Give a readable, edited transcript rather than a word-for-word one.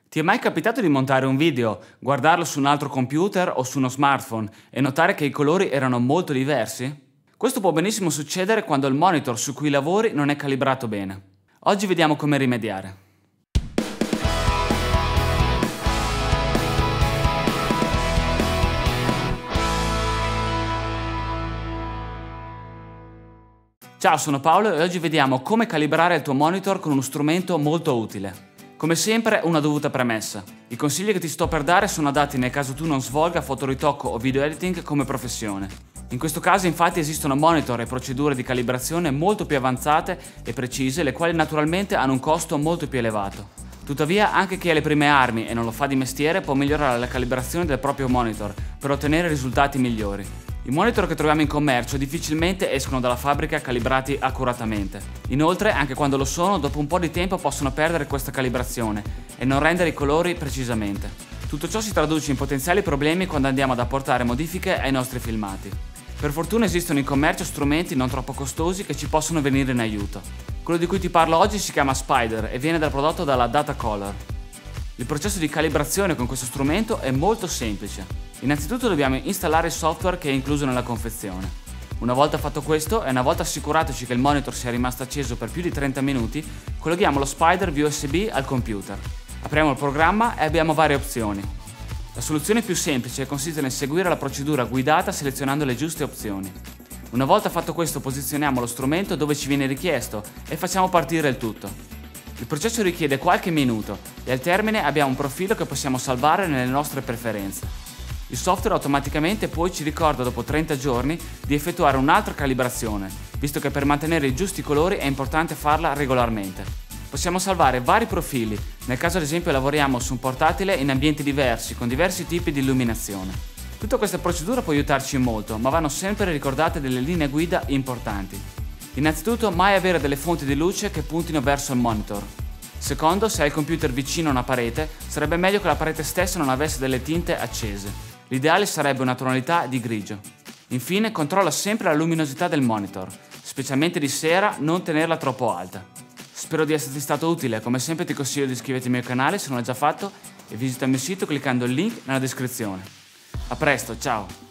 Ti è mai capitato di montare un video, guardarlo su un altro computer o su uno smartphone e notare che i colori erano molto diversi? Questo può benissimo succedere quando il monitor su cui lavori non è calibrato bene. Oggi vediamo come rimediare. Ciao, sono Paolo e oggi vediamo come calibrare il tuo monitor con uno strumento molto utile. Come sempre, una dovuta premessa. I consigli che ti sto per dare sono adatti nel caso tu non svolga fotoritocco o video editing come professione. In questo caso infatti esistono monitor e procedure di calibrazione molto più avanzate e precise, le quali naturalmente hanno un costo molto più elevato. Tuttavia, anche chi ha le prime armi e non lo fa di mestiere può migliorare la calibrazione del proprio monitor per ottenere risultati migliori. I monitor che troviamo in commercio difficilmente escono dalla fabbrica calibrati accuratamente. Inoltre, anche quando lo sono, dopo un po' di tempo possono perdere questa calibrazione e non rendere i colori precisamente. Tutto ciò si traduce in potenziali problemi quando andiamo ad apportare modifiche ai nostri filmati. Per fortuna esistono in commercio strumenti non troppo costosi che ci possono venire in aiuto. Quello di cui ti parlo oggi si chiama Spyder e viene dal prodotto dalla Datacolor. Il processo di calibrazione con questo strumento è molto semplice. Innanzitutto dobbiamo installare il software che è incluso nella confezione. Una volta fatto questo e una volta assicuratoci che il monitor sia rimasto acceso per più di 30 minuti, colleghiamo lo Spyder via USB al computer. Apriamo il programma e abbiamo varie opzioni. La soluzione più semplice consiste nel seguire la procedura guidata selezionando le giuste opzioni. Una volta fatto questo posizioniamo lo strumento dove ci viene richiesto e facciamo partire il tutto. Il processo richiede qualche minuto e al termine abbiamo un profilo che possiamo salvare nelle nostre preferenze. Il software automaticamente poi ci ricorda dopo 30 giorni di effettuare un'altra calibrazione, visto che per mantenere i giusti colori è importante farla regolarmente. Possiamo salvare vari profili, nel caso ad esempio lavoriamo su un portatile in ambienti diversi, con diversi tipi di illuminazione. Tutta questa procedura può aiutarci molto, ma vanno sempre ricordate delle linee guida importanti. Innanzitutto, mai avere delle fonti di luce che puntino verso il monitor. Secondo, se hai il computer vicino a una parete, sarebbe meglio che la parete stessa non avesse delle tinte accese. L'ideale sarebbe una tonalità di grigio. Infine, controlla sempre la luminosità del monitor, specialmente di sera, non tenerla troppo alta. Spero di esserti stato utile, come sempre ti consiglio di iscriverti al mio canale se non l'hai già fatto e visita il mio sito cliccando il link nella descrizione. A presto, ciao!